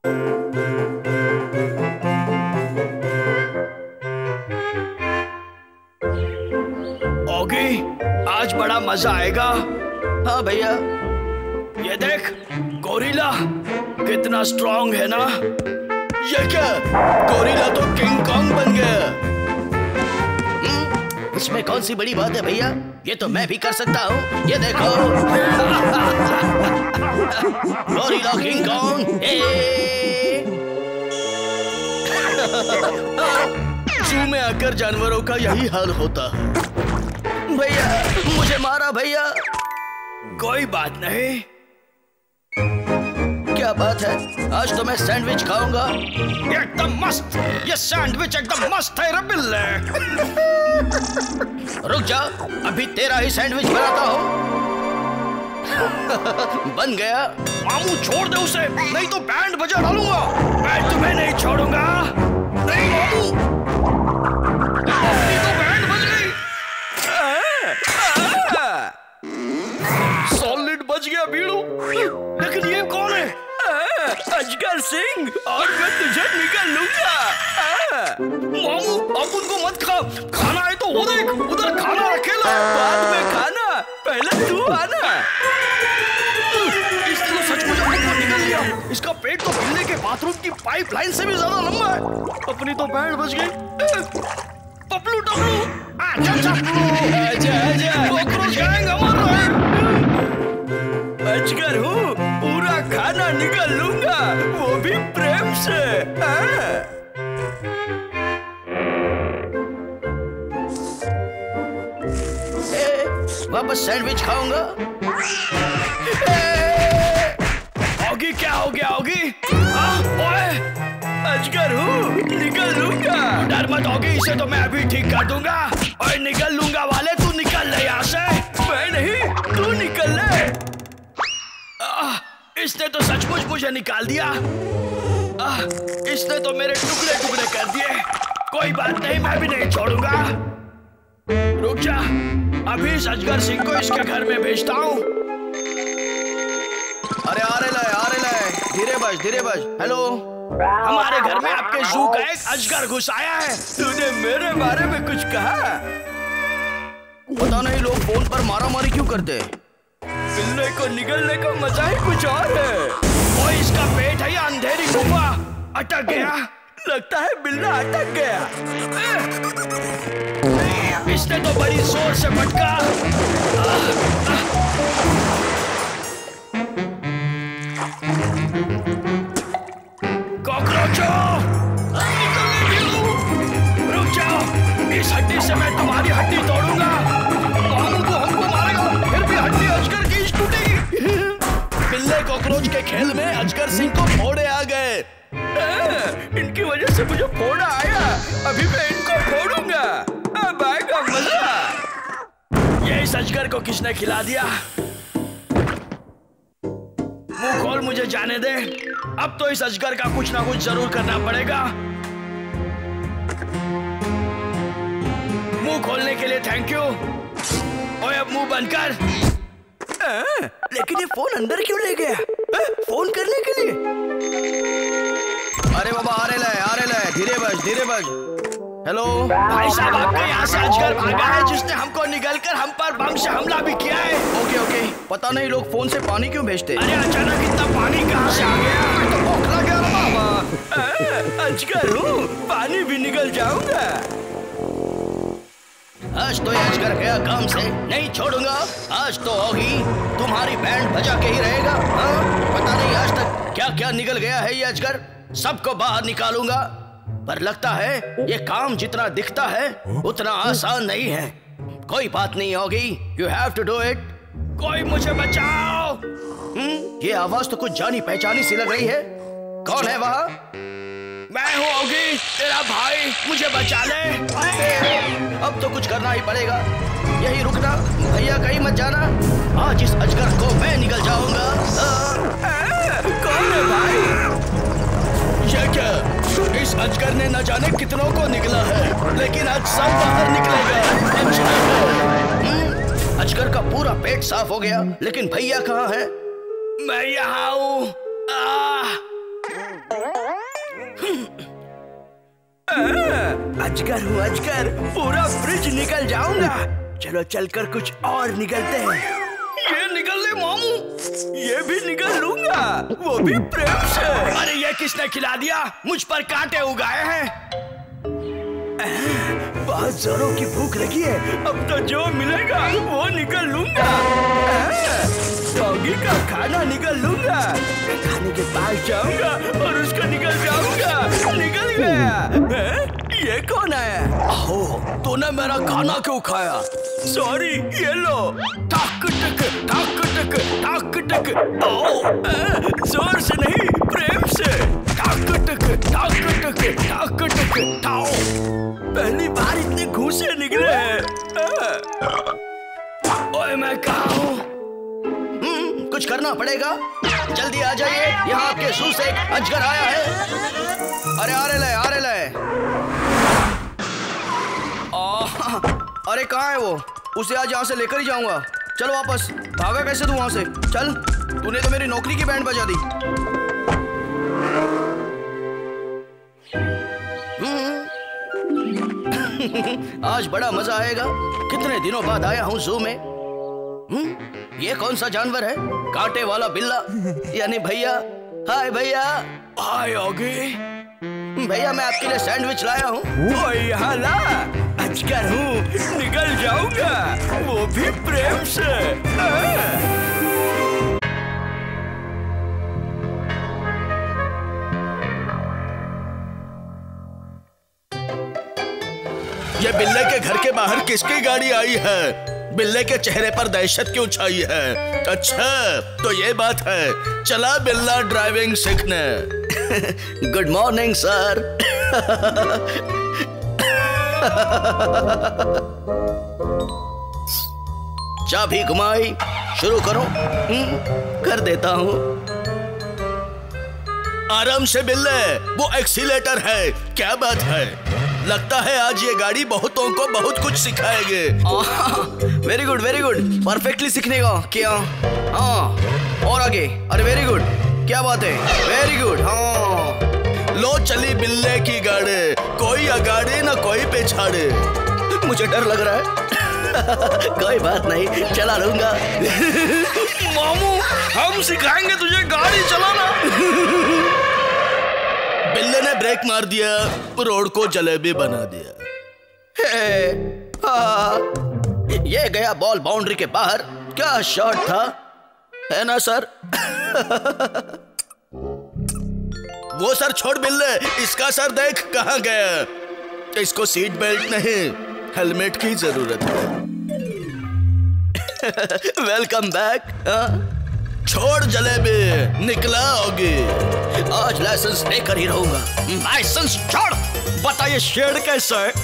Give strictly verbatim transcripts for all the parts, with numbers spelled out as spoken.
ओगी, आज बड़ा मजा आएगा। हाँ भैया, ये देख, गोरिल्ला कितना स्ट्रांग है ना। ये क्या, गोरिल्ला तो किंग कॉन्ग बन गया। इसमें कौन सी बड़ी बात है भैया, ये तो मैं भी कर सकता हूँ। ये देखो गोरिल्ला किंग कॉन्ग। जू में आकर जानवरों का यही हाल होता है। भैया मुझे मारा भैया। कोई बात नहीं। क्या बात है, आज तो मैं सैंडविच खाऊंगा। एकदम मस्त, ये सैंडविच एकदम मस्त है रे बिल्ले। रुक जा, अभी तेरा ही सैंडविच बनाता हूँ। बन गया। मामू छोड़ दे उसे, नहीं तो बैंड बजा डालूंगा। मैं तुम्हें नहीं छोड़ूंगा। नहीं मामू, अपनी तो बैंड बज गई। सॉलिड बज गया बीड़ू। लेकिन ये कौन है? अजगर सिंह, और मैं तुझे निकाल लूंगा। मामू अब उनको मत खा, खाना है तो वो देख, उधर खाना रखेला। बाद में खाना, पहले तू आना। इसने तो सचमुच अपना निकल लिया। इसका पेट तो बिल्ले के बाथरूम की पाइपलाइन से भी ज्यादा लंबा है। अपनी तो बैंड बज गई। पपलू टपलू, आजा चपलू, आजा आजा। कॉकरोच गैंग हमारा है। अजगर हूँ, पूरा खाना निकाल लूंगा, वो भी प्रेम से। ए, वापस सैंडविच खाऊंगा। ओगी क्या हो गया ओगी? ओए, अजगर हूँ, निकल लूंगा। डर मत ओगी, इसे तो मैं अभी ठीक कर दूंगा। और निकल लूंगा वाले, तू निकल ले यहाँ से। मैं नहीं, तू निकल ले। इसने तो सचमुच मुझे निकाल दिया। आ, इसने तो मेरे टुकड़े टुकड़े कर दिए। कोई बात नहीं, मैं भी नहीं छोड़ूंगा। रुक जा, अभी इस अजगर सिंह को इसके घर में भेजता हूँ। अरे आ रहे आ रहे, धीरे बज धीरे बज। हेलो, हमारे घर में आपके जू का एक अजगर घुस आया है। तूने मेरे बारे में कुछ कहा? पता नहीं लोग फोन पर मारा मारी क्यों करते हैं। बिल्ले को निकलने का मजा ही कुछ और है। वो इसका पेट है या अंधेरी गुफा? अटक गया। लगता है बिल्ला अटक गया। इसने तो बड़ी जोर से फटका। कॉकरोचों, रुक जाओ, इस हड्डी से मैं तुम्हारी हड्डी तोड़ूंगा। मामू को हमको मारेगा, फिर भी हड्डी अजगर की टूटेगी। बिल्ले कॉकरोच के खेल में अजगर सिंह को फोड़े आ गए। इनकी वजह से मुझे फोड़ा आया, अभी मैं इनको फोड़ूंगा। अब आएगा मजा। ये इस अजगर को किसने खिला दिया? मुंह खोल, मुझे जाने दे। अब तो इस अजगर का कुछ ना कुछ जरूर करना पड़ेगा। मुंह खोलने के लिए थैंक यू। ओए अब मुंह बंद कर। आ, लेकिन ये फोन अंदर क्यों ले गया? आ, फोन करने के लिए? अरे बाबा आ रहे ले, आ रहे ले, धीरे बज धीरे बज। हेलो भाई साहब, आपके यहाँ से अजगर भागा है जिसने हमको निगलकर हम पर बम से हमला भी किया है। ओके ओके, पता नहीं लोग फोन से पानी क्यों भेजते। अरे अचानक इतना पानी कहाँ से आ गया? तो भूख लग गया ना बाबा। अजगर हूँ, पानी भी निकल जाऊंगा। आज तो ये अजगर गया काम से, नहीं छोड़ूंगा। आज तो होगी, तुम्हारी बैंड बजा के ही रहेगा। हाँ? पता नहीं आज तक क्या क्या निकल गया है ये अजगर, सबको बाहर निकालूंगा। पर लगता है ये काम जितना दिखता है उतना आसान नहीं है। कोई बात नहीं होगी, you have to do it. कोई मुझे बचाओ। हम्म, ये आवाज तो कुछ जानी पहचानी सी लग रही है। कौन है वहाँ? मैं हूँ ओगी, तेरा भाई, मुझे बचा ले। अब तो कुछ करना ही पड़ेगा। यही रुकना भैया, कहीं मत जाना। आज इस अजगर को मैं निकल जाऊंगा। कौन है भाई? ये क्या? इस अजगर ने न जाने कितनों को निकला है, लेकिन आज सब बाहर निकलेगा। अजगर का पूरा पेट साफ हो गया, लेकिन भैया कहाँ है? मैं यहाँ हूँ। अजगर हूँ अजगर, पूरा ब्रिज निकल जाऊंगा। चलो चलकर कुछ और निकलते हैं। ये निकल ले मामू, ये भी निकल लूंगा, वो भी प्रेम से। अरे ये किसने खिला दिया? मुझ पर कांटे उगाए हैं। बहुत जोरों की भूख लगी है, अब तो जो मिलेगा वो निकल लूंगा। डॉगी का खाना निकल लूंगा, खाने के पास जाऊंगा और उसको निकल जाऊंगा। निकल गया। ये कौन है? आओ, तूने मेरा खाना क्यों खाया? सॉरी, ये लो। टक टक टक टक टक टक। आओ, जोर से नहीं, प्रेम से। टक टक टक टक टक टक टाओ। पहली बार इतने घूंसे निकले हैं। ओए मैं कहाँ हूँ? हम्म, कुछ करना पड़ेगा। जल्दी आ जाइए, यहाँ आपके जू से एक अजगर आया है। अरे आ रे ले, आ रे ले। अरे कहाँ है वो? उसे आज यहाँ से लेकर ही जाऊंगा। चलो वापस। भागा कैसे तू वहां से? चल, तूने तो मेरी नौकरी की बैंड बजा दी। आज बड़ा मजा आएगा। कितने दिनों बाद आया हूँ जू में। हम्म, ये कौन सा जानवर है? कांटे वाला बिल्ला, यानी भैया। हाय भैया। हाय योगी। भैया मैं आपके लिए सैंडविच लाया हूँ। ओए यहाँ ला। अजगर हूँ, निकल जाऊंगा, वो भी प्रेम से। ये बिल्ले के घर के बाहर किसकी गाड़ी आई है? बिल्ले के चेहरे पर दहशत क्यों छाई है? अच्छा, तो ये बात है। चला बिल्ला ड्राइविंग सीखने। Good morning sir. चाबी घुमाई, शुरू करो। हम्म, कर देता हूँ। आराम से बिल्ले, वो एक्सीलेटर है। क्या बात है? लगता है आज ये गाड़ी बहुतों को बहुत कुछ सिखाएगी। Very good, very good. Perfectly सीखने का क्या? हाँ, और आगे। अरे वेरी गुड, क्या बात है। Very good. हाँ, लो चली बिल्ले की गाड़ी, कोई आगाड़ी ना कोई पिछाड़ी। मुझे डर लग रहा है। कोई बात नहीं, चला लूंगा। मामू, हम सिखाएंगे तुझे गाड़ी चलाना। बिल्ले ने ब्रेक मार दिया, रोड को जलेबी बना दिया। हे, हाँ, ये गया बॉल बाउंड्री के बाहर। क्या शॉट था, है ना सर? वो सर छोड़ बिल्ले, इसका सर देख कहाँ गया। इसको सीट बेल्ट नहीं, हेलमेट की जरूरत है। Welcome back. छोड़ जलेबी, निकला होगी। आज लाइसेंस लेकर ही रहूंगा। लाइसेंस छोड़, बताइए शेड कैसा है?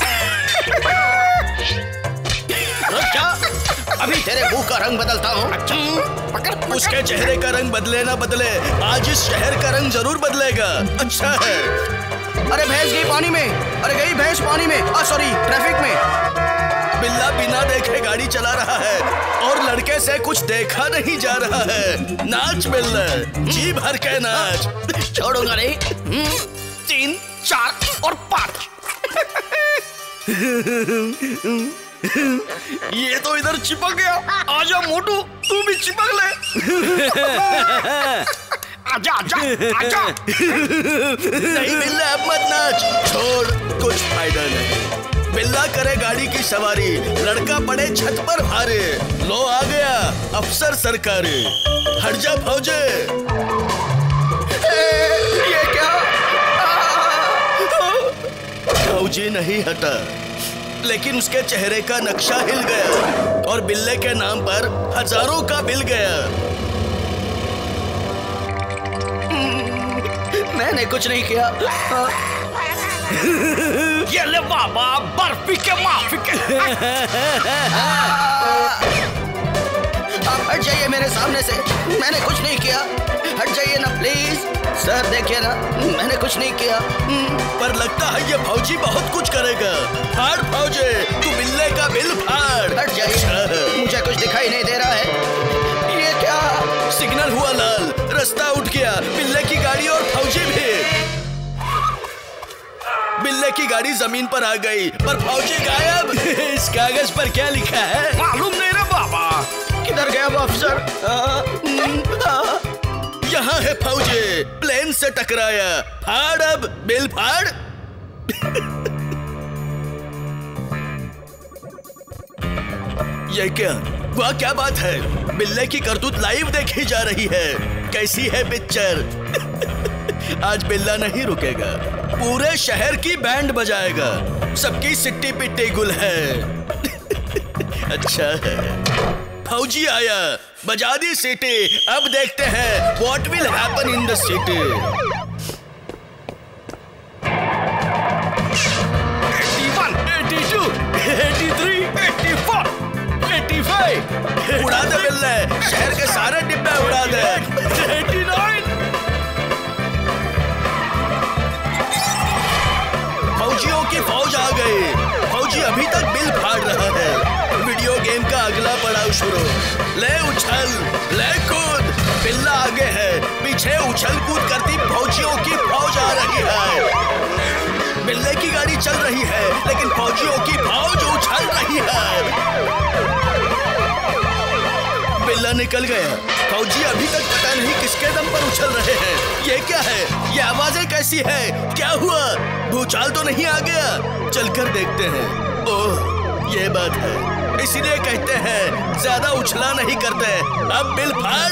रुक, अभी तेरे मुंह का रंग बदलता हूँ। अच्छा, पकड़, पकड़। उसके चेहरे का रंग बदले ना बदले, आज इस शहर का रंग जरूर बदलेगा। अच्छा है। अरे भैंस गई पानी में। अरे गई भैंस पानी में। आ सॉरी, ट्रैफिक में। बिल्ला बिना देखे गाड़ी चला रहा है और लड़के से कुछ देखा नहीं जा रहा है। नाच बिल्ला, जी भर के नाच। छोड़ूंगा नहीं। तीन, चार और पाँच। ये तो इधर चिपक गया। आजा मोटू, तू भी चिपक ले। आजा, आजा, आजा। नहीं बिल्ला, अब मत नाच। छोड़, कुछ फायदा नहीं। बिल्ला करे गाड़ी की सवारी, लड़का पड़े छत पर भारे। लो आ गया अफसर सरकारी। हट जा फौजे। ये क्या? फौजी नहीं हटा, लेकिन उसके चेहरे का नक्शा हिल गया और बिल्ले के नाम पर हजारों का बिल गया। मैंने कुछ नहीं किया। ये ले बाबा, बर्फी के माफी के। आप हट जाइए मेरे सामने से। मैंने कुछ नहीं किया। हट जाइए ना प्लीज। सर देखिए ना, मैंने कुछ नहीं किया। पर लगता है ये फौजी बहुत कुछ करेगा। फाड़ फौजे, तू बिल्ले का बिल फाड़। हट जाइए, मुझे कुछ दिखाई नहीं दे रहा है। ये क्या? सिग्नल हुआ लाल, रास्ता उठ गया। बिल्ले की गाड़ी और फौजी भी। बिल्ले बिल्ले की गाड़ी जमीन पर आ गई, पर फौजी गायब। इस कागज पर क्या लिखा है? मालूम नहीं रे बाबा। किधर गया वो अफसर? यहाँ है फौजी, प्लेन से टकराया। फाड़ अब, बिल फाड़। ये क्या? वाह क्या बात है, बिल्ले की करतूत लाइव देखी जा रही है। कैसी है पिक्चर? आज बिल्ला नहीं रुकेगा, पूरे शहर की बैंड बजाएगा, सबकी सिट्टी पिट्टी गुल है। अच्छा है, फौजी आया, बजा दी सीटी। अब देखते हैं what will happen in the city. उड़ा दे बिल्ले, शहर के सारे डिब्बे उड़ा दे। नवासी। फौजियों की फौज आ गई। फौजी अभी तक बिल फाड़ रहा है। वीडियो गेम का अगला पड़ाव शुरू। ले उछल, ले कूद। बिल्ला आगे है, पीछे उछल कूद करती फौजियों की फौज आ रही है। बिल्ले की गाड़ी चल रही है, लेकिन फौजियों की फौज उछल रही है। बिल्ला निकल गया। फौजी अभी तक पता नहीं किसके दम पर उछल रहे हैं। ये क्या है? ये आवाजें कैसी है? क्या हुआ? भूचाल तो नहीं आ गया? चलकर देखते हैं। ओह, ये बात है, इसीलिए कहते हैं ज्यादा उछला नहीं करते। अब बिल फाड़।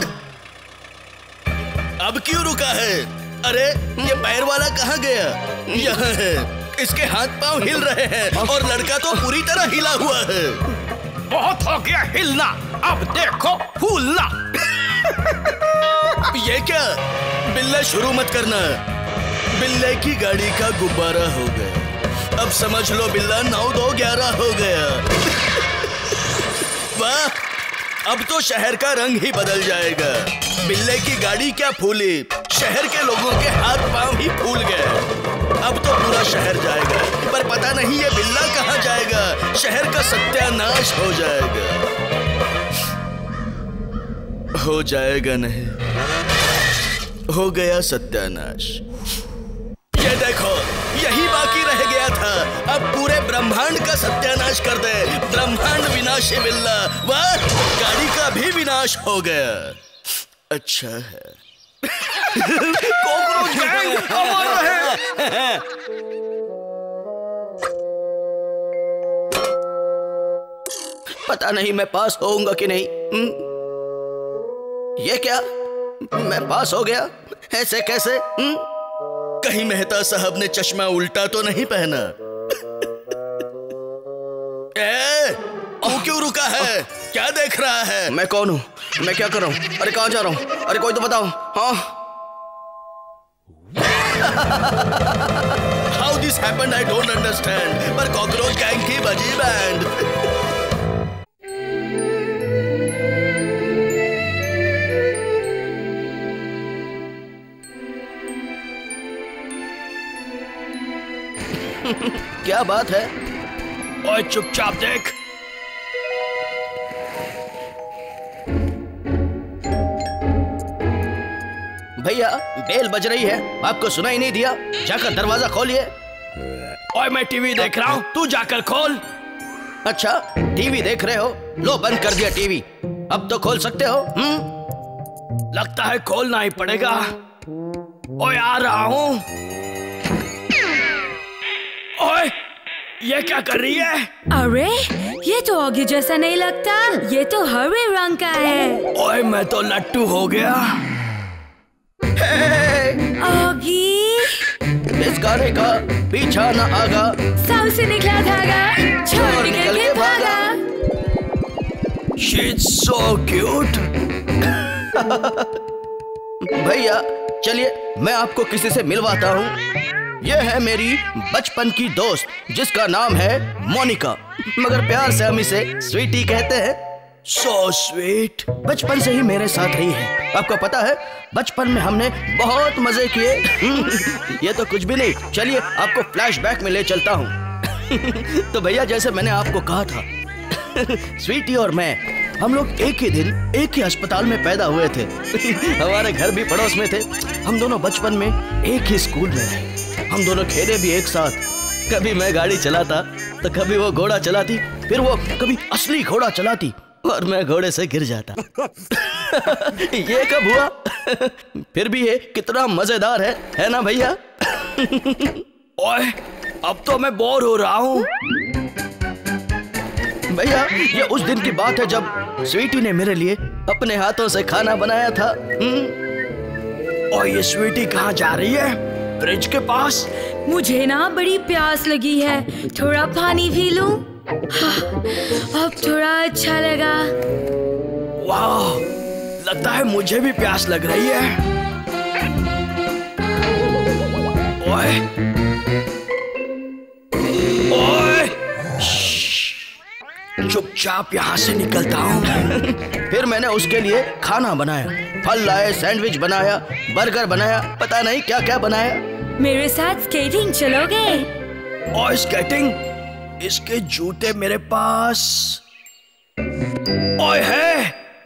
अब क्यों रुका है? अरे ये पैर वाला कहाँ गया? यहाँ है। इसके हाथ पांव हिल रहे हैं और लड़का तो पूरी तरह हिला हुआ है। बहुत हो गया हिलना, अब देखो फूलना। ये क्या? बिल्ला शुरू मत करना। बिल्ले की गाड़ी का गुब्बारा हो गया। अब समझ लो बिल्ला नौ दो ग्यारह हो गया। वाह, अब तो शहर का रंग ही बदल जाएगा। बिल्ले की गाड़ी क्या फूली, शहर के लोगों के हाथ पांव ही फूल गए। अब तो पूरा शहर जाएगा, पर पता नहीं ये बिल्ला कहाँ जाएगा। शहर का सत्यानाश हो जाएगा। हो जाएगा नहीं, हो गया सत्यानाश। ये देखो, यही बाकी रह गया था। अब पूरे ब्रह्मांड का सत्यानाश कर दे। ब्रह्मांड विनाशी बिल्ला। वाह, गाड़ी का भी विनाश हो गया। अच्छा है। कॉकरोच गैंग अमर रहे। पता नहीं मैं पास होऊंगा कि नहीं। हुँ? ये क्या? मैं पास हो गया? ऐसे कैसे? हुँ? कहीं मेहता साहब ने चश्मा उल्टा तो नहीं पहना? ए, तू क्यों रुका है? क्या देख रहा है? मैं कौन हूँ? मैं क्या कर रहा हूँ? अरे कहाँ जा रहा हूँ? अरे कोई तो बताओ। हाँ, How this happened I don't understand. पर कॉकरोच गैंग की बजी बैंड। क्या बात है? ओए चुपचाप देख। भैया बेल बज रही है, आपको सुनाई नहीं दिया? जाकर दरवाजा खोलिए। ओए मैं टीवी देख रहा हूँ, तू जाकर खोल। अच्छा, टीवी देख रहे हो? लो बंद कर दिया टीवी। अब तो खोल सकते हो। हम्म? लगता है खोलना ही पड़ेगा। ओए आ रहा हूँ। ओए ये क्या कर रही है? अरे ये तो ऑगी जैसा नहीं लगता, ये तो हरे रंग का है। ओए मैं तो लट्टू हो गया। ऑगी, इस गाने का पीछा न आगा, साउ से निकला धागा, छोड़ निकल के भागा। She's so cute। भैया चलिए मैं आपको किसी से मिलवाता हूँ। यह है मेरी बचपन की दोस्त, जिसका नाम है मोनिका, मगर प्यार से हम इसे स्वीटी कहते हैं। So sweet। बचपन से ही मेरे साथ रही है। आपको पता है, बचपन में हमने बहुत मजे किए। ये तो कुछ भी नहीं, चलिए आपको फ्लैशबैक में ले चलता हूँ। तो भैया जैसे मैंने आपको कहा था, स्वीटी और मैं हम लोग एक ही दिन एक ही अस्पताल में पैदा हुए थे। हमारे घर भी पड़ोस में थे। हम दोनों बचपन में एक ही स्कूल में रहे। हम दोनों खेले भी एक साथ, कभी मैं गाड़ी चलाता तो कभी वो घोड़ा चलाती, फिर वो कभी असली घोड़ा चलाती और मैं घोड़े से गिर जाता। ये कब हुआ? फिर भी ये कितना मजेदार है, है ना भैया? ओए, अब तो मैं बोर हो रहा हूँ। भैया, ये उस दिन की बात है जब स्वीटी ने मेरे लिए अपने हाथों से खाना बनाया था। और ये स्वीटी कहाँ जा रही है? फ्रिज के पास। मुझे ना बड़ी प्यास लगी है, थोड़ा पानी पी लूं। अब थोड़ा अच्छा लगा। वाह, लगता है मुझे भी प्यास लग रही है। ओए, ओए, चुपचाप यहाँ से निकलता हूँ। फिर मैंने उसके लिए खाना बनाया, फल लाए, सैंडविच बनाया, बर्गर बनाया, पता नहीं क्या क्या बनाया। मेरे साथ स्केटिंग चलोगे? और स्केटिंग? इसके जूते मेरे पास ओए है।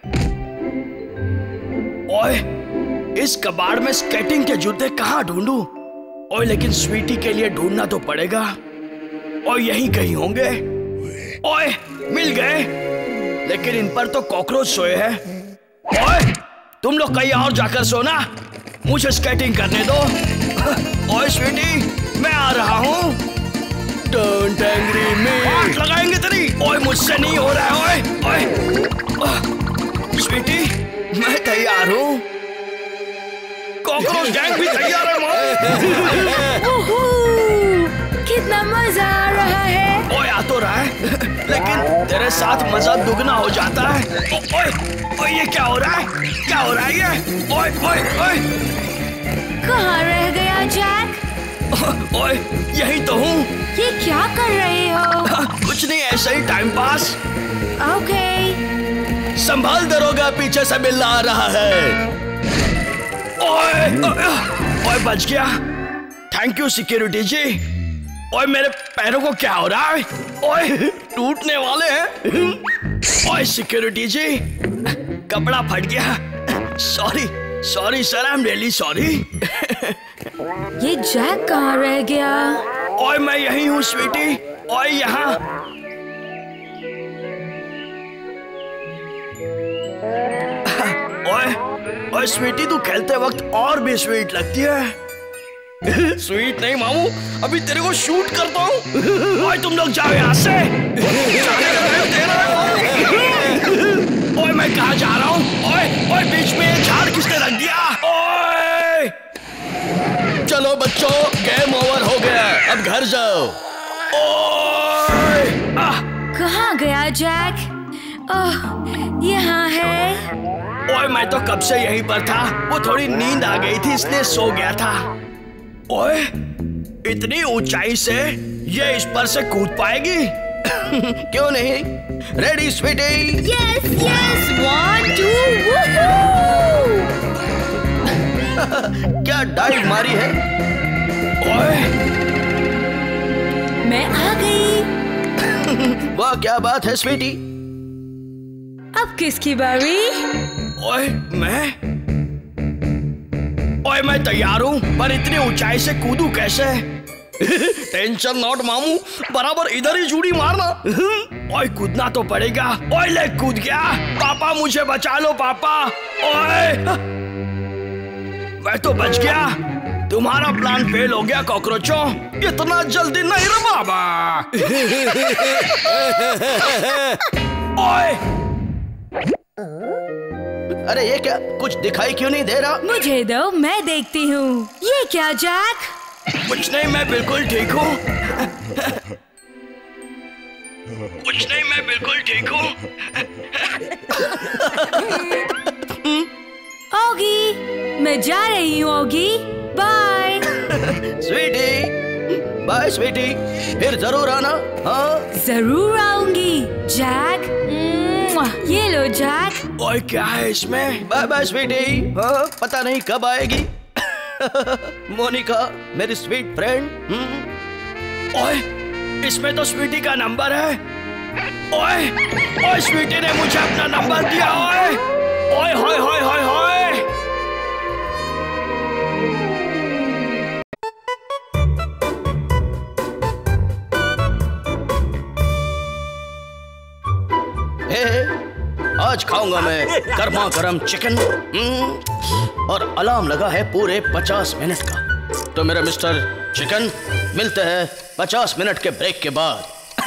ओए, इस कबाड़ में स्केटिंग के जूते कहाँ ढूंढूं? ओए, लेकिन स्वीटी के लिए ढूंढना तो पड़ेगा। और यहीं कहीं होंगे। ओए, मिल गए, लेकिन इन पर तो कॉकरोच सोए हैं। ओए, तुम लोग कहीं और जाकर सोना, मुझे स्केटिंग करने दो। ओए स्वीटी, मैं आ रहा हूँ। Don't angry me. आग लगाएंगे तेरी। ओए, मुझसे नहीं हो रहा है। ओए, ओए, स्वीटी, मैं तैयार हूँ। कॉकरोच गैंग भी तैयार है। ओहो, कितना मजा आ रहा है। ओए, आ तो रहा है, लेकिन तेरे साथ मजा दुगना हो जाता है। ओ, ओए, ओए, ये क्या हो रहा है? क्या हो रहा है ये? ओए, ओए, ओए, कहाँ रह गया जैक? ओए, यही तो हूँ। ये क्या कर रहे हो? कुछ नहीं, ऐसे ही टाइम पास। ओके। संभाल दरोगा, पीछे से बिल्ला आ रहा है। ओए, ओए, बच गया। थैंक यू सिक्योरिटी जी। ओए, मेरे पैरों को क्या हो रहा है? ओए, टूटने वाले हैं। ओए सिक्योरिटी जी, कपड़ा फट गया। Sorry sorry sir, I am really sorry. ये जैक कहाँ रह गया? ओए, मैं यही हूँ स्वीटी। ओए, यहाँ। ओए, ओए स्वीटी, तू खेलते वक्त और भी स्वीट लगती है। स्वीट नहीं मामू, अभी तेरे को शूट करता हूँ। ओए, तुम लोग जाओ यहाँ से। ओए, मैं कहाँ जा रहा हूँ? ओए, ओए, बीच में ये झाड़ किसने रख दिया? ओए, चलो बच्चों, गेम ओवर हो गया, अब घर जाओ। ओए, आह, कहाँ गया जैक? ओह, यहाँ है। ओए, मैं तो कब से यहीं पर था। वो थोड़ी नींद आ गई थी, इसलिए सो गया था। ओए, इतनी ऊंचाई से ये इस पर से कूद पाएगी? क्यों नहीं? Ready sweetie? Yes yes, one two, woohoo! क्या डाइव मारी है? ओए, मैं आ गई। वाह, क्या बात है स्वीटी। अब किसकी बारी? ओए, मैं ओए मैं तैयार हूँ, पर इतनी ऊंचाई से कूदूं कैसे? टेंशन नॉट मामू, बराबर इधर ही जूड़ी मारना। ओए, कूदना तो पड़ेगा। ओए, ले कूद गया। पापा, मुझे बचा लो पापा। ओए, मैं तो बच गया। तुम्हारा प्लान फेल हो गया कॉकरोचों। इतना जल्दी नहीं रे बाबा। ओए, अरे ये क्या, कुछ दिखाई क्यों नहीं दे रहा? मुझे दो, मैं देखती हूँ। ये क्या जैक? कुछ नहीं, मैं बिल्कुल ठीक हूँ। कुछ नहीं, मैं बिल्कुल ठीक हूँ। ओगी, मैं जा रही हूँ Oggy, bye. Sweetie, bye sweetie, फिर जरूर आना। हाँ, जरूर आऊंगी जैक। ये लो जैक। ओए, क्या है इसमें? Bye bye sweetie. हाँ, पता नहीं कब आएगी। मोनिका, मेरी स्वीट फ्रेंड। ओए, इसमें तो स्वीटी का नंबर है। ओए, ओए, स्वीटी ने मुझे अपना नंबर दिया। ओए, ओए, होए, होए, होए, होए। ए, आज खाऊंगा मैं गर्मा गर्म चिकन। और अलार्म लगा है पूरे पचास मिनट का। तो मेरा मिस्टर चिकन, मिलते हैं पचास मिनट के ब्रेक के बाद।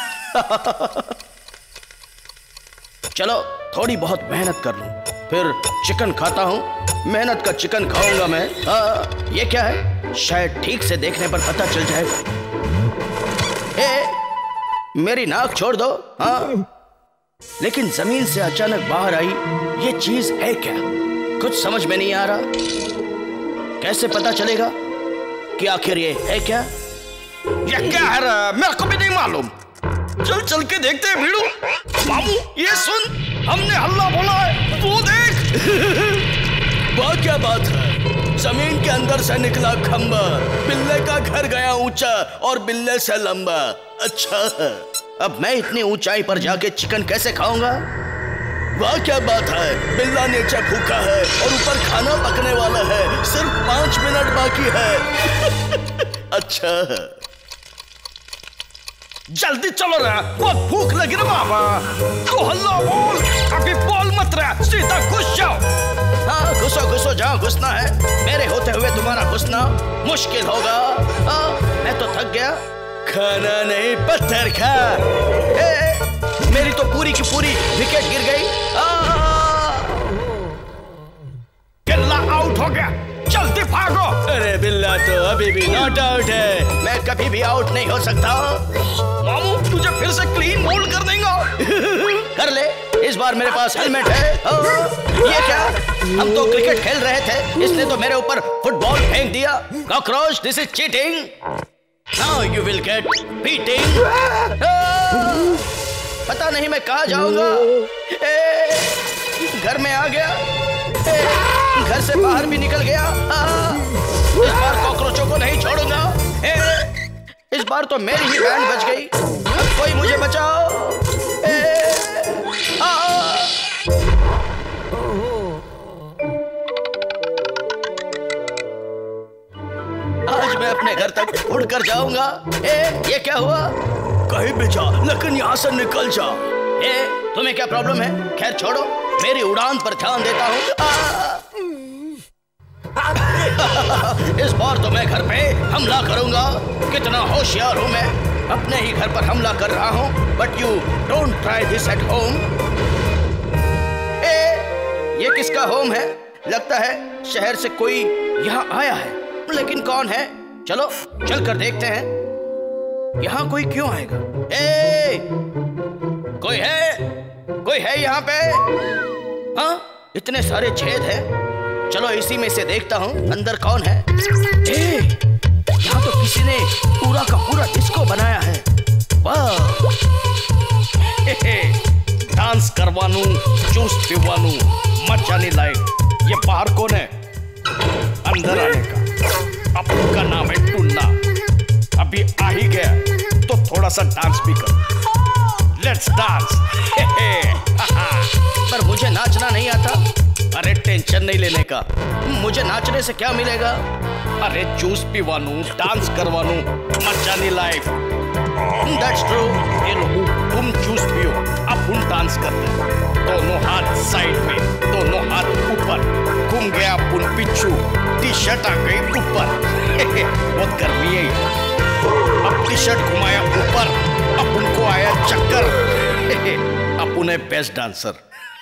चलो थोड़ी बहुत मेहनत कर लूं, फिर चिकन खाता हूं। मेहनत का चिकन खाऊंगा मैं। आ, ये क्या है? शायद ठीक से देखने पर पता चल जाएगा। ए, मेरी नाक छोड़ दो। हाँ, लेकिन जमीन से अचानक बाहर आई ये चीज है क्या? कुछ समझ में नहीं आ रहा। कैसे पता चलेगा कि आखिर ये है क्या? ये क्या है? मेरे को भी नहीं मालूम। चल चल के देखते हैं भीड़ू। मामू ये सुन, हमने हल्ला बोला है, वो देख। वाह क्या बात है, जमीन के अंदर से निकला खंबा, बिल्ले का घर गया ऊंचा और बिल्ले से लंबा। अच्छा, अब मैं इतनी ऊंचाई पर जाके चिकन कैसे खाऊंगा? वाह क्या बात है, बिल्ला नीचे भूखा है और ऊपर खाना पकने वाला है। सिर्फ पांच मिनट बाकी है। अच्छा, जल्दी चलो रे, बहुत भूख लगी रे बाबा। तू हल्ला बोल, अभी बोल मत रे, सीधा घुस जाओ। हाँ, घुसो घुसो, जहाँ घुसना है। मेरे होते हुए तुम्हारा घुसना मुश्किल होगा। हाँ, मैं तो थक गया। खाना नहीं पत्थर खा। ए, मेरी तो पूरी की पूरी विकेट गिर गई। बिल्ला आउट हो गया, जल्दी भागो। अरे बिल्ला तो अभी भी नॉट आउट है। मैं कभी भी आउट नहीं हो सकता। मामू तुझे फिर से क्लीन बोल्ड कर देंगे। कर ले, इस बार मेरे पास हेलमेट है। ये क्या? हम तो क्रिकेट खेल रहे थे, इसने तो मेरे ऊपर फुटबॉल फेंक दिया। Cockroach, this is cheating. Now you will get beating. पता नहीं मैं कहाँ जाऊंगा। ए, घर में आ गया। ए, घर से बाहर भी निकल गया। आ, इस बार कॉकरोचों को नहीं छोड़ूंगा। ए, इस बार तो मेरी ही बैंड बच गई। अब कोई मुझे बचाओ। ए, आ, आज मैं अपने घर तक उड़कर जाऊंगा। ए, ये क्या हुआ? कहीं भी जा, लेकिन यहाँ से निकल जा। ए, तुम्हें क्या प्रॉब्लम है? खैर छोड़ो, मेरी उड़ान पर ध्यान देता हूँ। इस बार तो मैं घर पे हमला करूंगा। कितना होशियार हूँ मैं, अपने ही घर पर हमला कर रहा हूँ। But you don't try this at home. ए, ये किसका होम है? लगता है शहर से कोई यहाँ आया है, लेकिन कौन है? चलो चल कर देखते हैं। यहाँ कोई क्यों आएगा? ए, कोई है? कोई है यहाँ पे? हाँ, इतने सारे छेद हैं। चलो इसी में से देखता हूँ अंदर कौन है। ए, यहाँ तो किसी ने पूरा का पूरा डिस्को बनाया है। वाह, डांस करवानू, जूस पिवानू, मजा नहीं लायक। ये बाहर कौन है? अंदर आने का। अब उनका नाम है टुन्ना। अभी आ ही गया तो थोड़ा सा डांस भी कर। Let's dance. पर मुझे नाचना नहीं आता। अरे टेंशन नहीं लेने का, मुझे नाचने से क्या मिलेगा? अरे जूस पिवानू, डांस करवानू, मजा नहीं लायक। That's true। ये लो, तुम जूस पियो, अब हम डांस करते हैं। दोनों हाथ साइड में, दोनों हाथ ऊपर। घूम गया अपन पिछू, टी शर्ट आ गई ऊपर। बहुत गर्मी है। अब टी शर्ट घुमाया ऊपर, अब उनको आया चक्कर। अपन है बेस्ट डांसर।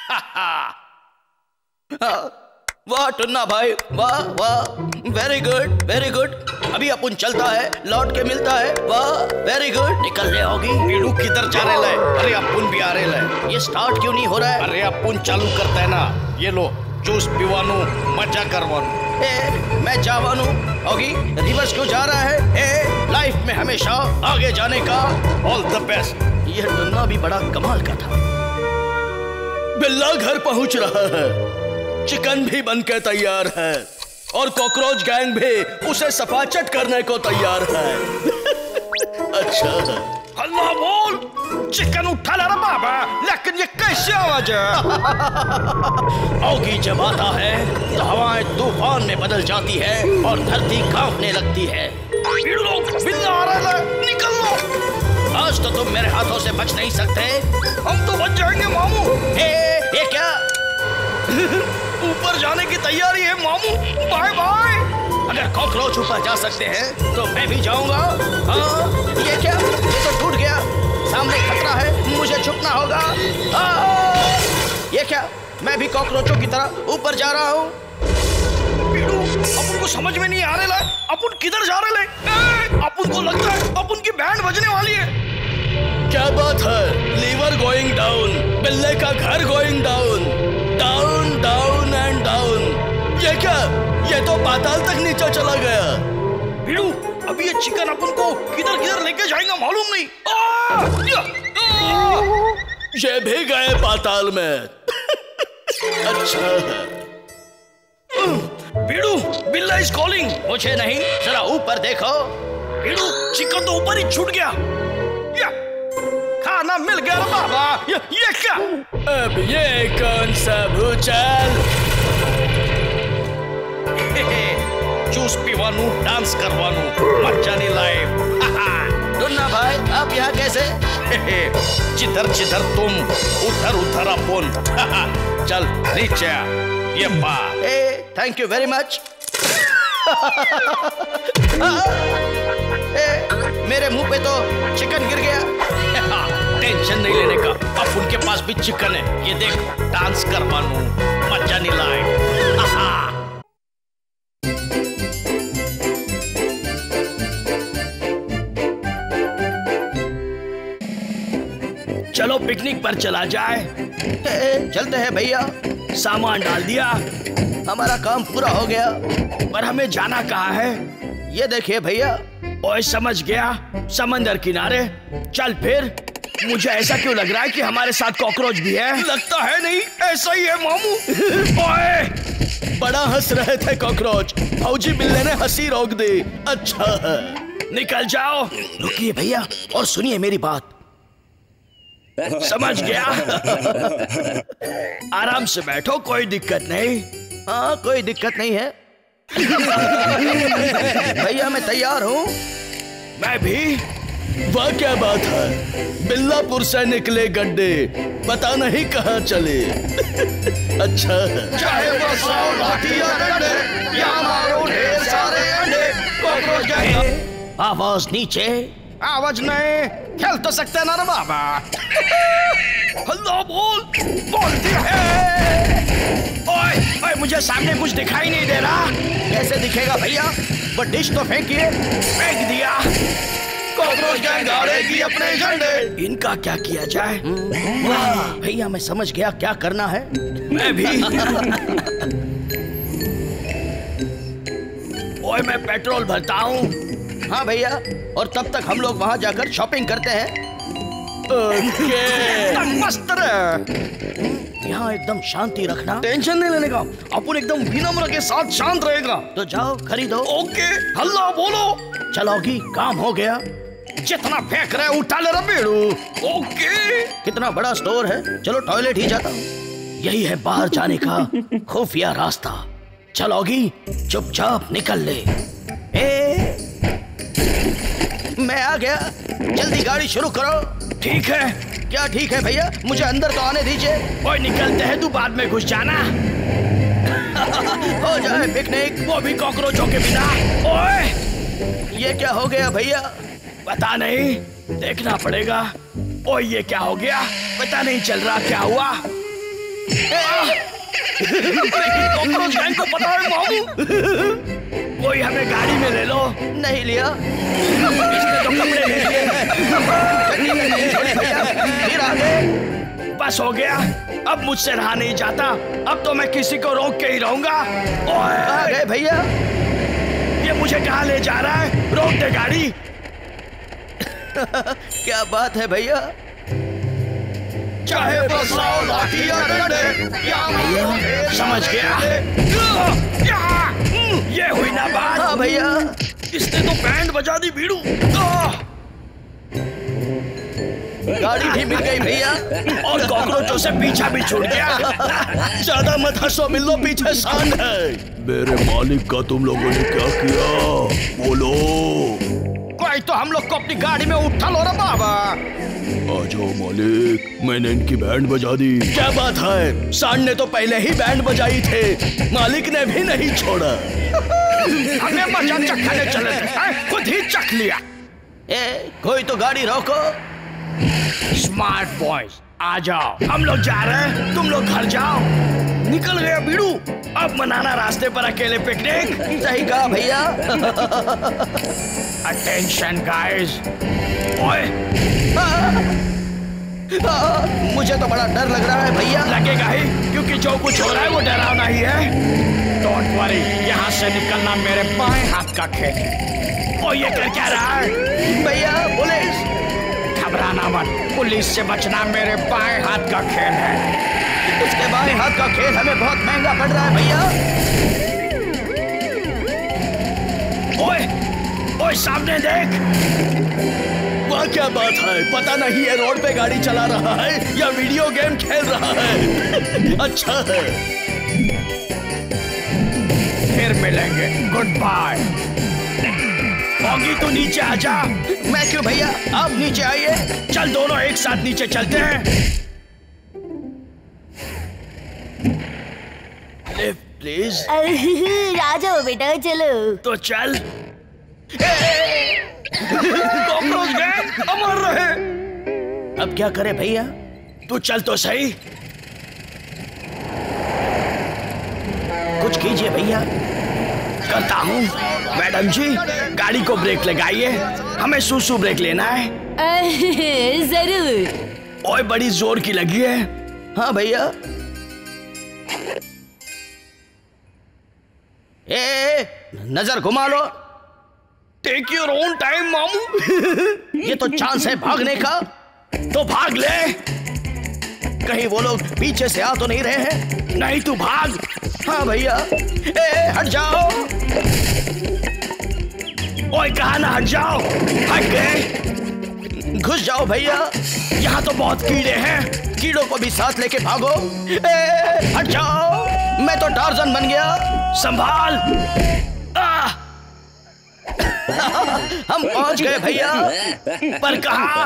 वाह टुन्ना भाई, वाह वाह, वेरी गुड वेरी गुड। अभी अपन चलता है, लौट के मिलता है। वाह, वेरी गुड। निकल रहे होगी। बीड़ू किधर जा रहे है? अरे अपन भी आ रहे है। ये स्टार्ट क्यों नहीं हो रहा है? अरे अपन चालू करता है ना। ये लो, जूस पिवानू, मजा करवानू। ए, मैं जावानू होगी। रिवर्स क्यों जा रहा है? ए, लाइफ में हमेशा आगे जाने का। All the best. यह टुन्ना भी बड़ा कमाल का था। बिल्ला घर पहुंच रहा है, चिकन भी बनके तैयार है और कॉकरोच गैंग भी उसे सफाचट करने को तैयार है। अच्छा, हल्ला बोल, चिकन उठा ला रहा बाबा, लेकिन ये कैसे आवाज है? औगी जब आता है तो हवाएं तूफान में बदल जाती है और धरती कांपने लगती है। बिल्ला आ रहा है, निकल लो। आज तो तुम मेरे हाथों से बच नहीं सकते। हम तो बच जाएंगे मामू। ए, ये क्या? ऊपर जाने की तैयारी है मामू। Bye bye. अगर कॉकरोच ऊपर जा सकते हैं तो मैं भी जाऊंगा। हाँ, ये क्या? ये तो टूट गया। सामने खतरा है, मुझे छुपना होगा। हाँ, ये क्या? मैं भी कॉकरोचों की तरह ऊपर जा रहा हूँ। बीड़ू, अपन को समझ में नहीं आ रहा है अपन किधर जा रहे हैं। अपन को लगता है अपन की बैंड बजने वाली है। क्या बात है? लीवर गोइंग डाउन, बिल्ले का घर going down, down down and down. ये क्या? ये तो पाताल तक नीचे चला गया। बीड़ू, अभी ये चिकन अपन को किधर किधर लेके जाएगा मालूम नहीं। आ, या, आ, ये भी गए पाताल में। अच्छा है। बीड़ू, बिल्ला इज कॉलिंग। मुझे नहीं, जरा ऊपर देखो। बीड़ू, चिकन तो ऊपर ही छूट गया। या, खाना मिल गया बाबा। ये, ये क्या? अब ये कौन सा भूचाल? जूस पीवानू, डांस करवानू, मचानी लाइफ। टुन्ना भाई, आप यहाँ कैसे? जिधर जिधर तुम उधर उधर अपन। चल नीचे आ, ये पा। ए, थैंक यू वेरी मच। ए, मेरे मुंह पे तो चिकन गिर गया। टेंशन नहीं लेने का, अब उनके पास भी चिकन है। ये देख, डांस करवानू, मचानी लाइफ। चलो पिकनिक पर चला जाए। ए, चलते हैं भैया। सामान डाल दिया, हमारा काम पूरा हो गया। पर हमें जाना कहाँ है? ये देखिए भैया। ओए समझ गया, समंदर किनारे। चल फिर। मुझे ऐसा क्यों लग रहा है कि हमारे साथ कॉकरोच भी है? लगता है नहीं, ऐसा ही है मामू। ओए, बड़ा हंस रहे थे कॉकरोच, फौजी बिल्ले ने हंसी रोक दी। अच्छा है, निकल जाओ। रुकिए भैया और सुनिए मेरी बात। समझ गया। आराम से बैठो, कोई दिक्कत नहीं। हाँ, कोई दिक्कत नहीं है। भैया मैं तैयार हूँ। मैं भी। वाह क्या बात है, बिल्लापुर से निकले गड्ढे, पता नहीं कहाँ चले। अच्छा है। चाहे वो सौ लाठियाँ डंडे या मारो ढेर सारे अंडे, कॉकरोच गैंग। आवाज नीचे। आवाज नहीं, खेल तो सकते ना रे बाबा। हल्ला बोल, बोलती है। ओए, ओए, मुझे सामने कुछ दिखाई नहीं दे रहा। कैसे दिखेगा भैया? वो डिश तो फेंकिए। फेंक दिया। कॉकरोच गैंग गाड़ेगी अपने झंडे। इनका क्या किया जाए? वाह भैया, मैं समझ गया क्या करना है। मैं भी। ओए, मैं पेट्रोल भरता हूँ। हाँ भैया, और तब तक हम लोग वहाँ जाकर शॉपिंग करते हैं। ओके। मस्त रहे। यहाँ एकदम शांति रखना। टेंशन नहीं लेने का, अपन एकदम विनम्र के साथ शांत रहेगा। तो जाओ खरीदो। ओके, हल्ला बोलो। चलोगी, काम हो गया। जितना फेंक रहे उठा ले रहा बेड़ू। ओके। कितना बड़ा स्टोर है, चलो टॉयलेट ही जाता हूँ। यही है बाहर जाने का खुफिया रास्ता। चलोगी, चुपचाप निकल ले। ए, मैं आ गया, जल्दी गाड़ी शुरू करो। ठीक है। क्या ठीक है भैया? मुझे अंदर तो आने दीजिए। ओए, निकलते हैं, तू बाद में घुस जाना। हो जाए पिकनिक, वो भी कॉकरोचों के बिना। ओए, ये क्या हो गया भैया? पता नहीं, देखना पड़ेगा। ओए, ये क्या हो गया? पता नहीं चल रहा क्या हुआ। कॉकरोच गैंग को पता है मामू। कोई हमें गाड़ी में ले लो। नहीं लिया। इसने तो कपड़े ले लिए। फिर आगे। बस हो गया, अब मुझसे रहा नहीं जाता। अब तो मैं किसी को रोक के ही रहूंगा। ओए, आ गए भैया। ये मुझे कहाँ ले जा रहा है? रोक दे गाड़ी। क्या बात है भैया? चाहे बसाओ लाठियाँ डंडे या मारो। समझ गया। ये हुई ना बात। हाँ भैया। इसने तो बैंड बजा दी बीड़ू। गाड़ी भी मिल गई भैया, और कॉकरोचों से पीछा भी छूट गया। ज्यादा मत हंसो बिल्लो, पीछे शान है। मेरे मालिक का तुम लोगों ने क्या किया? बोलो। नहीं तो हम लोग को अपनी गाड़ी में उठा लो ना बाबा। आ जाओ मालिक, मैंने इनकी बैंड बजा दी। क्या बात है, सांड ने तो पहले ही बैंड बजाई थे, मालिक ने भी नहीं छोड़ा। हमें मजा चखने चले थे, खुद ही चख लिया। ए, कोई तो गाड़ी रोको। स्मार्ट बॉयज आ जाओ, हम लोग जा रहे हैं, तुम लोग घर जाओ। निकल गया बीड़ू, अब मनाना रास्ते पर अकेले पिकनिक। सही कहा भैया। Attention guys. ओए, मुझे तो बड़ा डर लग रहा है भैया। लगेगा ही, क्योंकि जो कुछ हो रहा है वो डरावना ही है। डोंट वरी, यहाँ से निकलना मेरे बाएं हाथ का खेल है। ओ ये कर क्या रहा है? भैया पुलिस। घबराना मत, पुलिस से बचना मेरे बाएं हाथ का खेल है। उसके बाएं हाथ का खेल हमें बहुत महंगा पड़ रहा है भैया। ओए, ओए सामने देख। वह क्या बात है, पता नहीं ये रोड पे गाड़ी चला रहा है या वीडियो गेम खेल रहा है। अच्छा है, फिर मिलेंगे, गुड बाय। ऑगी तू नीचे आ जा। मैं क्यों भैया, आप नीचे आइए। चल दोनों एक साथ नीचे चलते हैं। Lift please. राजा बेटा चलो। तो चल। कॉकरोच गैंग अमर रहे। अब क्या करे भैया? तू चल तो सही। कुछ कीजिए भैया। करता हूँ। मैडम जी, गाड़ी को ब्रेक लगाइए, हमें सूसू ब्रेक लेना है। जरूर। ओए बड़ी जोर की लगी है। हाँ भैया। ए, नजर घुमा लो। टेक योर ओन टाइम मामू। ये तो चांस है भागने का। तो भाग ले। कहीं वो लोग पीछे से आ तो नहीं रहे हैं? नहीं तू भाग। हाँ भैया। ए, हट जाओ। ओए कहा ना हट जाओ। हट गए। घुस जाओ भैया। यहाँ तो बहुत कीड़े हैं। कीड़ों को भी साथ लेके भागो। ए, हट जाओ। मैं तो टार्जन बन गया। संभाल। आ! हम पहुंच गए भैया। पर कहाँ?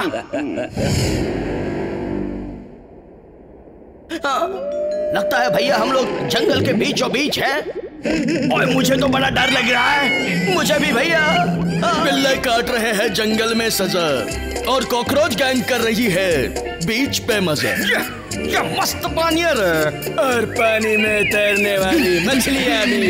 हाँ, लगता है भैया हम लोग जंगल के बीचों बीच हैं। ओए मुझे तो बड़ा डर लग रहा है। मुझे भी भैया। बिल्ले काट रहे हैं जंगल में सजा, और कॉकरोच गैंग कर रही है बीच पे मजा। ये, ये मस्त पानी है, और पानी में तैरने वाली मछलियां भी।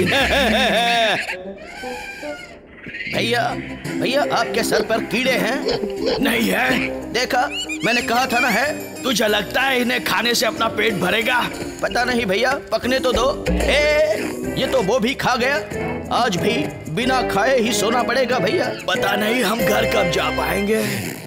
भैया भैया आपके सर पर कीड़े हैं? नहीं है। देखा, मैंने कहा था ना है। तुझे लगता है इन्हें खाने से अपना पेट भरेगा? पता नहीं भैया, पकने तो दो। ए, ये तो वो भी खा गया। आज भी बिना खाए ही सोना पड़ेगा भैया। पता नहीं हम घर कब जा पाएंगे।